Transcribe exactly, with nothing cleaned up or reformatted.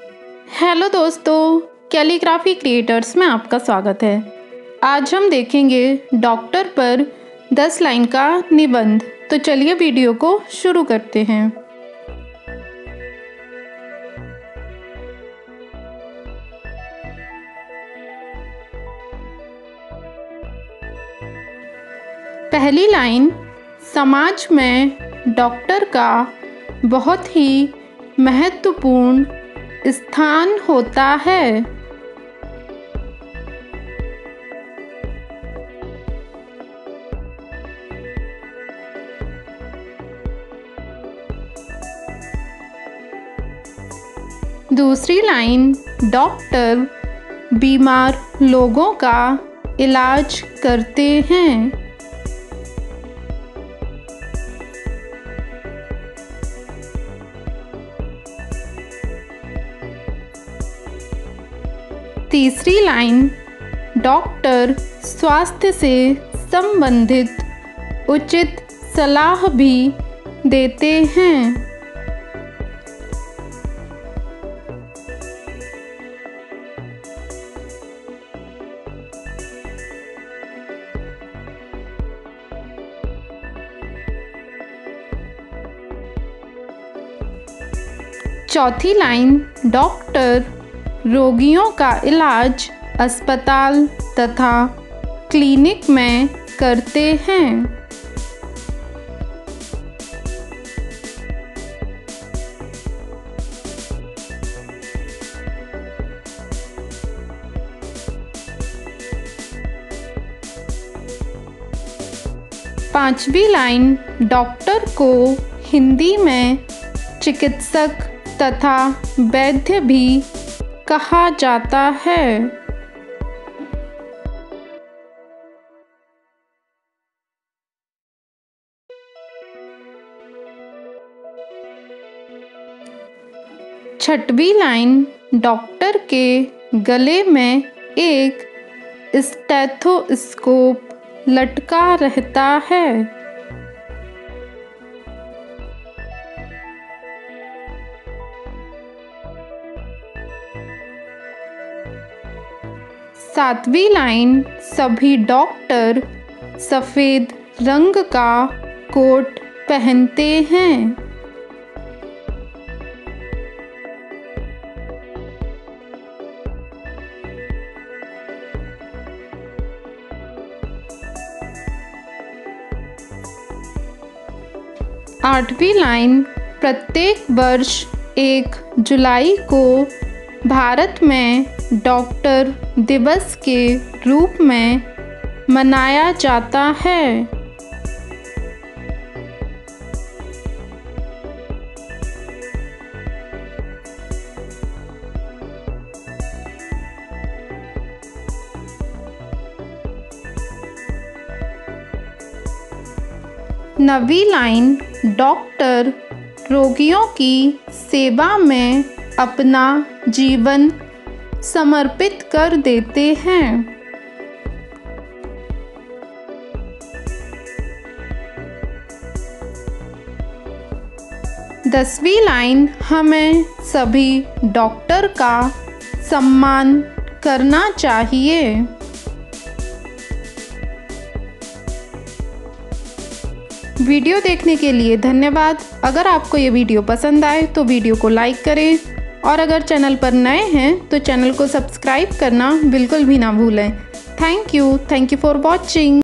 Hello दोस्तों, calligraphy creators में आपका स्वागत है। आज हम देखेंगे डॉक्टर पर दस लाइन का निबंध। तो चलिए वीडियो को शुरू करते हैं। पहली लाइन, समाज में डॉक्टर का बहुत ही महत्वपूर्ण स्थान होता है। दूसरी लाइन, डॉक्टर बीमार लोगों का इलाज करते हैं। तीसरी लाइन, डॉक्टर स्वास्थ्य से संबंधित उचित सलाह भी देते हैं। चौथी लाइन, डॉक्टर रोगियों का इलाज अस्पताल तथा क्लिनिक में करते हैं। पांचवी लाइन, डॉक्टर को हिंदी में चिकित्सक तथा वैद्य भी कहा जाता है। छठवीं लाइन, डॉक्टर के गले में एक स्टेथोस्कोप लटका रहता है। सातवीं लाइन, सभी डॉक्टर सफ़ेद रंग का कोट पहनते हैं। आठवीं लाइन, प्रत्येक वर्ष एक जुलाई को भारत में डॉक्टर दिवस के रूप में मनाया जाता है। नवीं लाइन, डॉक्टर रोगियों की सेवा में अपना जीवन समर्पित कर देते हैं। दसवीं लाइन, हमें सभी डॉक्टर का सम्मान करना चाहिए। वीडियो देखने के लिए धन्यवाद। अगर आपको ये वीडियो पसंद आए तो वीडियो को लाइक करें और अगर चैनल पर नए हैं तो चैनल को सब्सक्राइब करना बिल्कुल भी ना भूलें। Thank you thank you for watching.